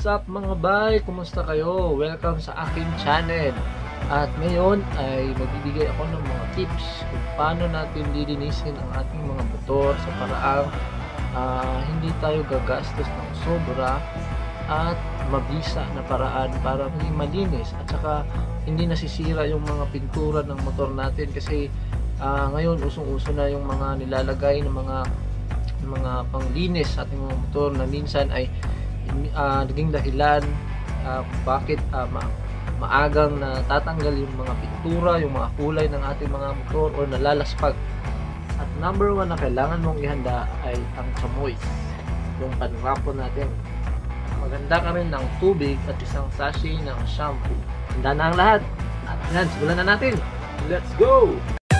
up mga bay? Kumusta kayo? Welcome sa aking channel. At ngayon ay magbibigay ako ng mga tips kung paano natin lilinisin ang ating mga motor sa paraang hindi tayo gagastos ng sobra at mabisa na paraan para maging malinis at saka hindi nasisira yung mga pintura ng motor natin kasi ngayon usong-uso na yung mga nilalagay ng mga panglinis sa ating mga motor na minsan ay naging dahilan bakit maagang natatanggal yung mga pintura, yung mga kulay ng ating mga motor o nalalaspag. At number 1 na kailangan mong ihanda ay ang chamoy, yung panrapo natin. Maganda ka rin ng tubig at isang sachet ng shampoo. Handa na ang lahat. At yan, simulan na natin. Let's go!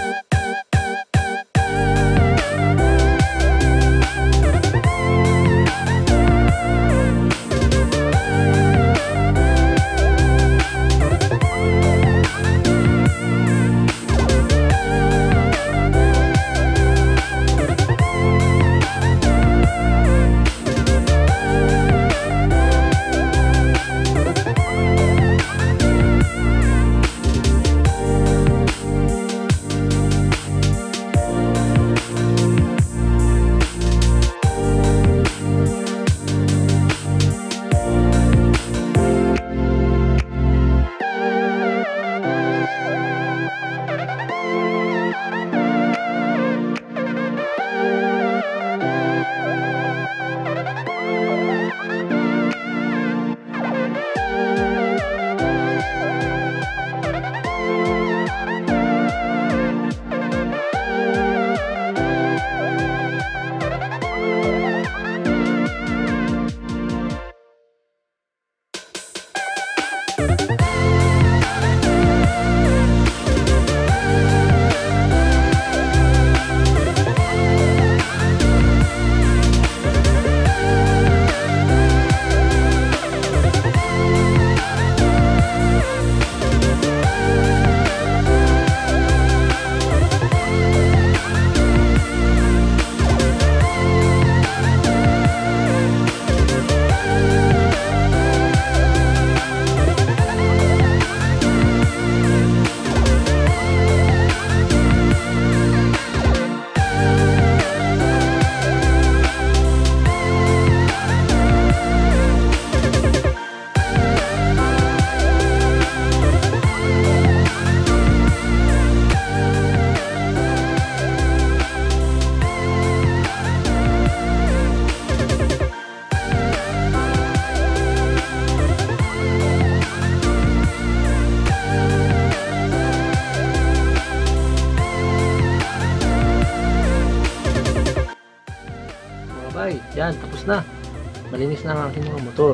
Yan, tapos na. Malinis na ang aking mga motor.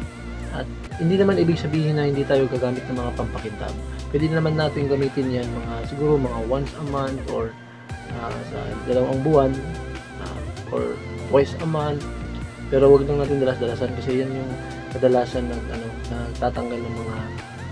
At hindi naman ibig sabihin na hindi tayo gagamit ng mga pampakintab. Pwede naman natin gamitin yan siguro mga once a month or sa 2 buwan or twice a month. Pero wag lang natin dalas-dalasan kasi yan yung kadalasan nagtatanggal ng mga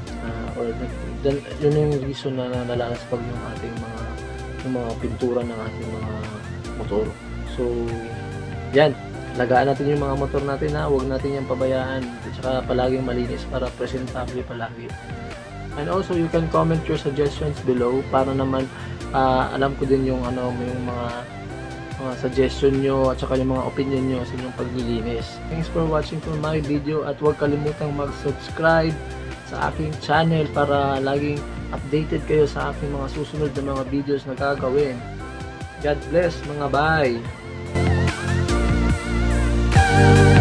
yun yung reason na nalalaspag yung ating mga pintura ng ating mga motor. So yan, lagaan natin yung mga motor natin huwag natin yung pabayaan at saka palaging malinis para presentable palagi. And also you can comment your suggestions below para naman alam ko din yung mga suggestion nyo at saka yung mga opinion nyo sa inyong paglilinis. Thanks for watching for my video at huwag kalimutang mag-subscribe sa aking channel para laging updated kayo sa aking mga susunod na mga videos na gagawin. God bless mga bay!